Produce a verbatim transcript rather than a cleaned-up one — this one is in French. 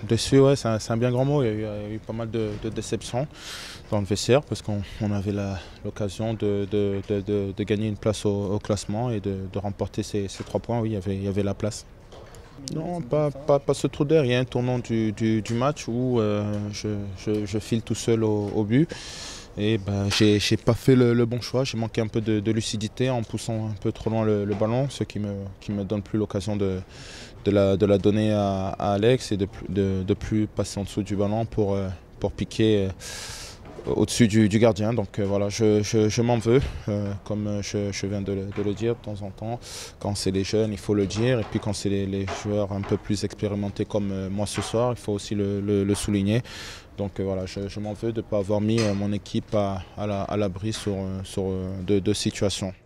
Déçu, ouais, c'est un, un bien grand mot. Il y a eu, il y a eu pas mal de, de déceptions dans le vestiaire parce qu'on on avait l'occasion de, de, de, de, de gagner une place au, au classement et de, de remporter ces, ces trois points. Oui, il y avait, il y avait la place. Non, pas, pas, pas ce trou d'air. Il y a un tournant du, du, du match où euh, je, je, je file tout seul au, au but. Et ben, j'ai j'ai pas fait le, le bon choix. J'ai manqué un peu de, de lucidité en poussant un peu trop loin le, le ballon, ce qui me, qui me donne plus l'occasion de, de, la, de la donner à, à Alex et de, de, de plus passer en dessous du ballon pour, euh, pour piquer euh, au-dessus du, du gardien. Donc euh, voilà, je, je, je m'en veux, euh, comme je, je viens de le, de le dire de temps en temps. Quand c'est les jeunes, il faut le dire. Et puis quand c'est les, les joueurs un peu plus expérimentés comme euh, moi ce soir, il faut aussi le, le, le souligner. Donc euh, voilà, je, je m'en veux de ne pas avoir mis euh, mon équipe à, à l'abri la, sur, sur euh, deux, deux situations.